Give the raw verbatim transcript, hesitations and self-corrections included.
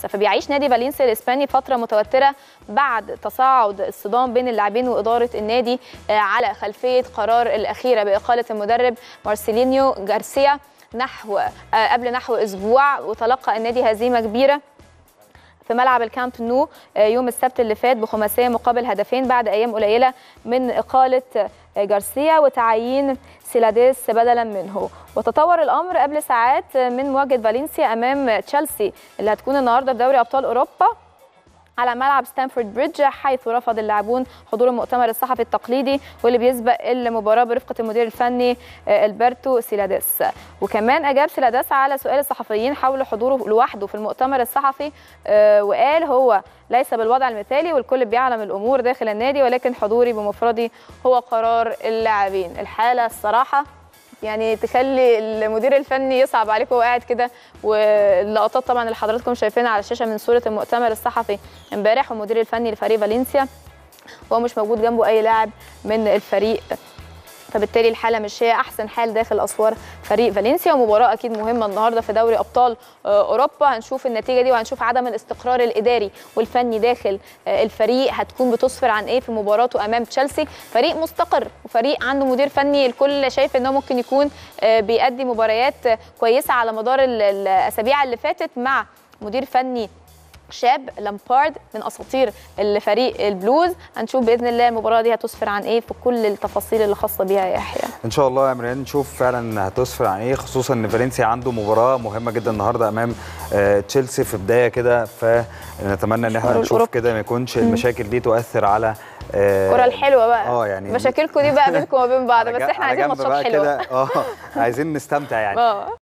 فبيعيش نادي فالنسيا الاسباني فتره متوتره بعد تصاعد الصدام بين اللاعبين واداره النادي على خلفيه قرار الاخيره باقاله المدرب مارسيلينيو جارسيا نحو قبل نحو اسبوع. وتلقى النادي هزيمه كبيره في ملعب الكامب نو يوم السبت اللي فات بخماسيه مقابل هدفين بعد ايام قليله من اقاله جارسيا وتعيين سيلاديس بدلا منه. وتطور الامر قبل ساعات من مواجهه فالنسيا امام تشيلسي اللي هتكون النهارده في دوري ابطال اوروبا على ملعب ستانفورد بريدج، حيث رفض اللاعبون حضور المؤتمر الصحفي التقليدي واللي بيسبق المباراه برفقه المدير الفني البرتو سيلاديس. وكمان اجاب سيلاديس على سؤال الصحفيين حول حضوره لوحده في المؤتمر الصحفي، وقال هو ليس بالوضع المثالي والكل بيعلم الامور داخل النادي، ولكن حضوري بمفردي هو قرار اللاعبين. الحاله الصراحه يعني تخلي المدير الفني يصعب عليكم وهو قاعد كده. واللقطات طبعا اللي حضراتكم شايفينها على الشاشه من صوره المؤتمر الصحفي امبارح، والمدير الفني لفريق فالنسيا وهو مش موجود جنبه اي لاعب من الفريق، فبالتالي الحاله مش هي احسن حال داخل اسوار فريق فالنسيا. ومباراه اكيد مهمه النهارده في دوري ابطال اوروبا، هنشوف النتيجه دي وهنشوف عدم الاستقرار الاداري والفني داخل الفريق هتكون بتسفر عن ايه في مباراته امام تشيلسي. فريق مستقر وفريق عنده مدير فني الكل شايف انه ممكن يكون بيأدي مباريات كويسه على مدار الاسابيع اللي فاتت مع مدير فني شاب لامبارد من اساطير الفريق البلوز. هنشوف باذن الله المباراه دي هتسفر عن ايه في كل التفاصيل اللي خاصه بيها يا يحيى. ان شاء الله يا مريان نشوف فعلا هتسفر عن ايه، خصوصا ان فالنسيا عنده مباراه مهمه جدا النهارده امام آه تشيلسي في بدايه كده، فنتمنى ان احنا نشوف كده ما يكونش المشاكل دي تؤثر على الكره الحلوه بقى. اه يعني مشاكلكم دي بقى بينكم وبين بعض، بس احنا عايزين ماتشات حلوه. اه عايزين نستمتع يعني. اه